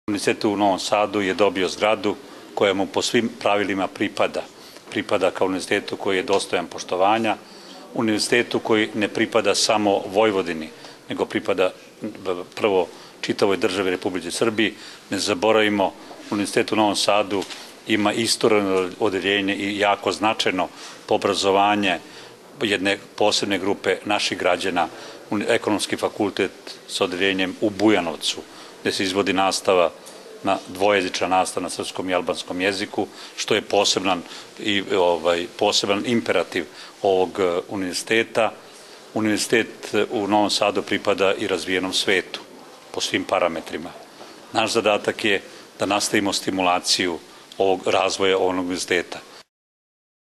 Univerzitet u Novom Sadu je dobio zgradu koja mu po svim pravilima pripada. Pripada kao univerzitetu koji je dostojan poštovanja, univerzitetu koji ne pripada samo Vojvodini, nego pripada prvo čitavoj državi Republike Srbiji. Ne zaboravimo, Univerzitet u Novom Sadu ima istorno odeljenje i jako značajno obrazovanje jedne posebne grupe naših građana, Ekonomski fakultet sa odeljenjem u Bujanovcu, gde se izvodi nastava dvojezična nastava na srpskom i albanskom jeziku, što je poseban imperativ ovog univerziteta. Univerzitet u Novom Sadu pripada i razvijenom svetu po svim parametrima. Naš zadatak je da nastavimo stimulaciju ovog razvoja ovog univerziteta.